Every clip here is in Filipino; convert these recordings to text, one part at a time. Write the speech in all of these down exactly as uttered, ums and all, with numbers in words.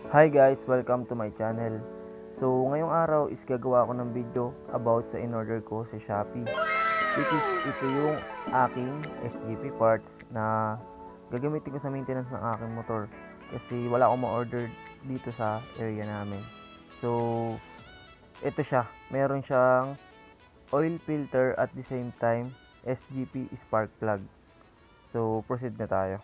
Hi guys! Welcome to my channel. So, ngayong araw is gagawa ako ng video about sa in-order ko sa Shopee. Which is, ito yung aking S G P parts na gagamitin ko sa maintenance ng aking motor. Kasi wala akong ma-order dito sa area namin. So, ito siya. Meron siyang oil filter at the same time S G P spark plug. So, proceed na tayo.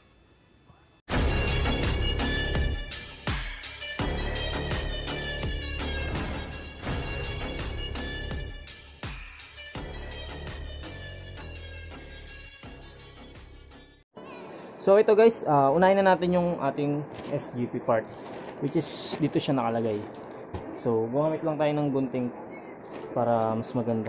So ito guys, uh, unahin na natin yung ating S G P parts, which is dito siya nakalagay. So gumamit lang tayo ng gunting para mas maganda.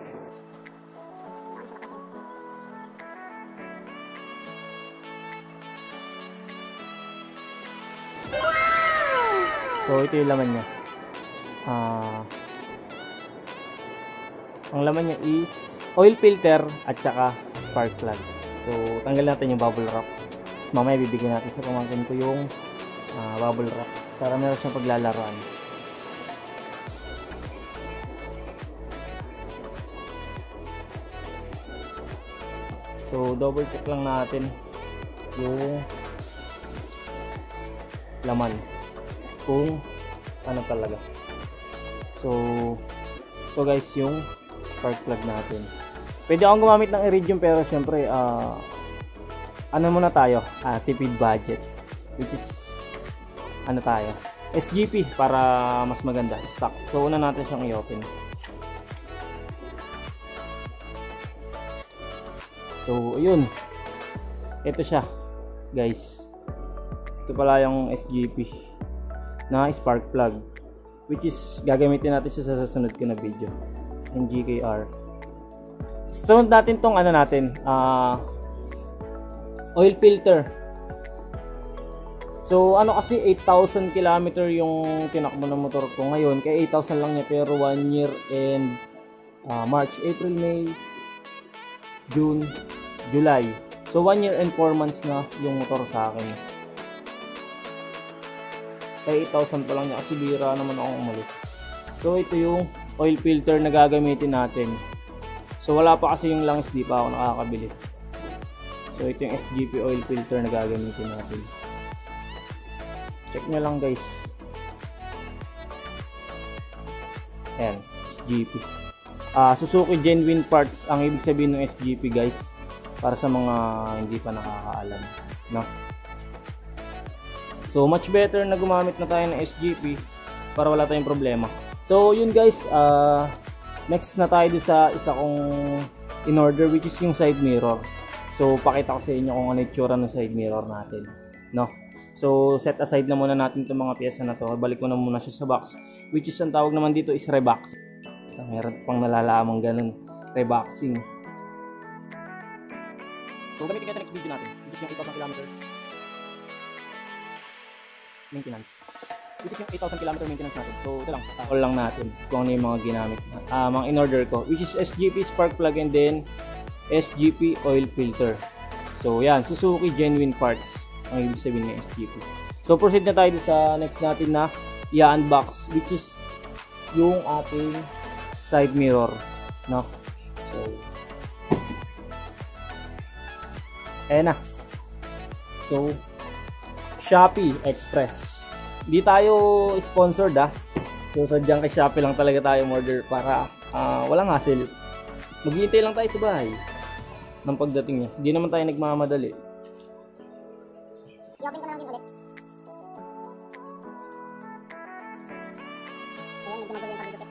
So ito yung laman niya. Uh, ang laman niya is oil filter at saka spark plug. So tanggal natin yung bubble wrap. Mamaya bibigyan natin sa pamangkin ko yung uh, bubble wrap para meron siyang paglalaroan. So double check lang natin yung laman kung ano talaga. So so guys, yung spark plug natin. Pwede akong gumamit ng iridium pero syempre uh, ano muna tayo, uh, tipid budget, which is ano tayo, S G P para mas maganda, stock. So una natin siyang i-open. So ayun, ito siya guys, ito pala yung S G P na spark plug, which is gagamitin natin siya sa susunod ko na video, yung G K R. Sunod natin tong ano natin, ah uh, oil filter. So ano kasi eight thousand kilometer yung tinakbo ng motor ko ngayon, kaya eight thousand lang niya, pero one year and uh, March, April, May, June, July. So one year and four months na yung motor sa akin. Kaya eight thousand pa lang niya kasi bira naman akong umalis. So ito yung oil filter na gagamitin natin. So wala pa kasi yung langis, di pa ako nakakabili. So ito yung S G P oil filter na gagamitin natin. Check nyo lang guys. Ayan, S G P. Uh, Suzuki genuine parts ang ibig sabihin ng S G P guys. Para sa mga hindi pa nakakaalam, no? So much better na gumamit na tayo ng S G P para wala tayong problema. So yun guys, uh, next na tayo sa isa kong in order, which is yung side mirror. So pakita ko sa inyo kung ano itsura ng side mirror natin, no? So set aside na muna natin itong mga piyesa na to. Balik ko na muna siya sa box, which is ang tawag naman dito is rebox. Meron pang nalalaman ganun, reboxing. So gamitin kayo sa next video natin, which is yung eight thousand kilometer maintenance. Which is yung eight thousand kilometer maintenance natin. So ito lang, all lang natin kung ano yung mga ginamit na, uh, mga in order ko, which is S G P spark plug and then S G P oil filter. So yan, Suzuki genuine parts ang ibig sabihin ng S G P. So proceed na tayo sa next natin na i-unbox, which is yung ating side mirror, no? So ayan na. So Shopee Express. Hindi tayo sponsored ah. So sadyang kay Shopee lang talaga tayo order para uh, walang hassle. Maghihintay lang tayo sa bahay ng pagdating niya. Hindi naman tayo nagmamadali. I-open ko na lang din ulit. Ayan, medyo magulo yung pagdudukit.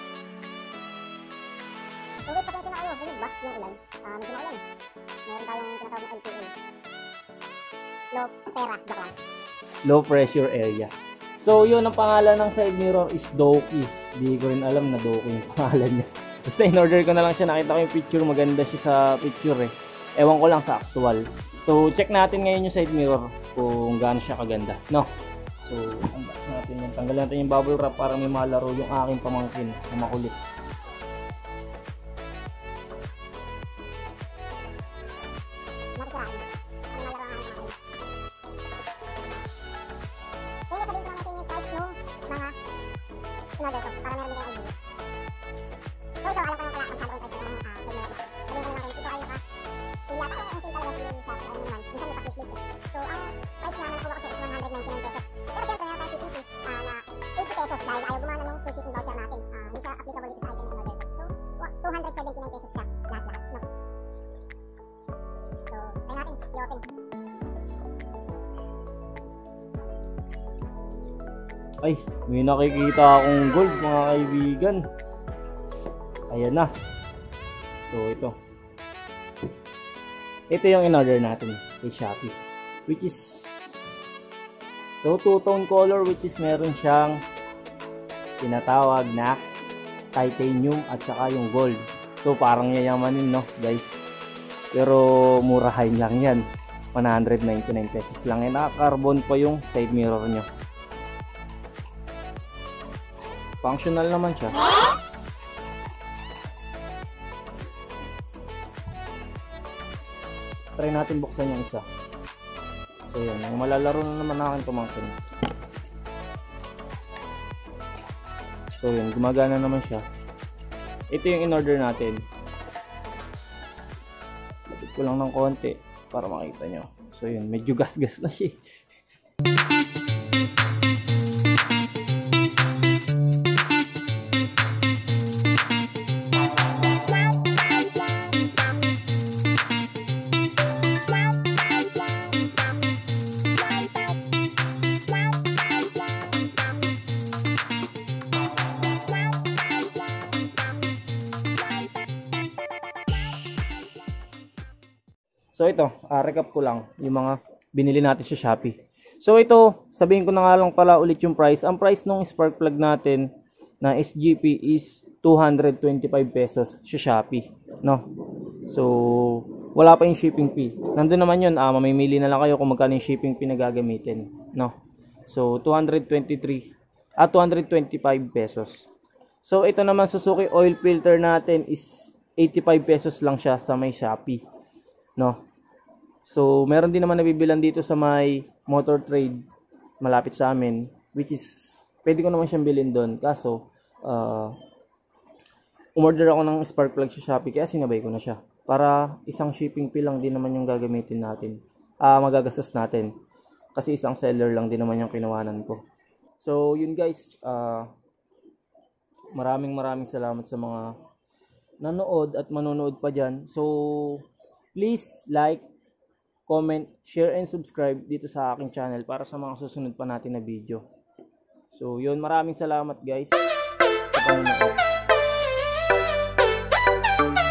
So wait, pasensya na kayo. Bulig ba yung ulan? Uh, medyo maulan. Meron tayong tinatawag na L P A. Low pera, joke lang. Low pressure area. So yun, ang pangalan ng side mirror is Doki. Hindi ko rin alam na Doki yung pangalan niya. Basta in-order ko na lang siya, nakita ko yung picture, maganda siya sa picture eh. Ewan ko lang sa actual. So check natin ngayon yung side mirror kung gaano siya kaganda, no? So unbox natin yan. Tanggalin natin yung bubble wrap para may malaro yung aking pamangkin na makulit. Nakasirain. Ang malaro ang aking pamangkin. Kaya sabihin ko lang natin yung in-order ko para meron din kayo idea. So ito, alam ko lang pala kung saan ang price ng uh, segment na. Sabihin ko lang natin, ito ay naka sila. Parang ang sale talaga si Shopee. Ayun naman, minsan may pa-click eh. So ang price na nakuha ko siya is one hundred ninety-nine pesos. Pero syempre, meron tayong shipping fee uh, na eighty pesos dahil ayaw gumana ng free shipping voucher natin. Uh, hindi siya applicable dito sa item na in-order ko. So two hundred seventy-nine pesos siya lahat-lahat. No? So, try natin, i-open. Ay, may nakikita akong gold mga kaibigan. Ayan na. So ito. Ito yung in-order natin kay Shopee. Which is so two-tone color, which is meron siyang tinatawag na titanium at saka yung gold. So parang yayamanin, no guys. Pero murahin lang yan. one hundred ninety-nine pesos lang. E naka-carbon pa yung side mirror nyo. Functional naman siya. Try natin buksan yung isa. So yan, yung malalaro na naman aking pamangkin. So yun, gumagana naman siya. Ito yung in-order natin. Lapit ko lang ng konti para makita nyo. So yun, medyo gas-gas na siya. So ito, uh, recap ko lang yung mga binili natin sa Shopee. So ito, sabihin ko na nga lang pala ulit yung price. Ang price ng spark plug natin na S G P is two hundred twenty-five pesos sa Shopee, no? So wala pa yung shipping fee. Nandun naman yun, uh, mamimili na lang kayo kung magkano yung shipping fee na gagamitin, no? So two hundred twenty-three at ah, two hundred twenty-five pesos. So ito naman Suzuki oil filter natin is eighty-five pesos lang siya sa may Shopee, no? So, meron din naman nabibilan dito sa may Motor Trade malapit sa amin, which is pwede ko naman siyang bilhin doon. Kaso, uh, umorder ako ng spark plug sa Shopee kaya sinabay ko na siya. Para isang shipping fee lang din naman yung gagamitin natin. Ah, uh, magagastos natin. Kasi isang seller lang din naman yung kinawanan ko. So, yun guys, uh, maraming maraming salamat sa mga nanood at manonood pa dyan. So, please like, comment, share, and subscribe dito sa aking channel para sa mga susunod pa natin na video. So, yun. Maraming salamat guys sa panonood.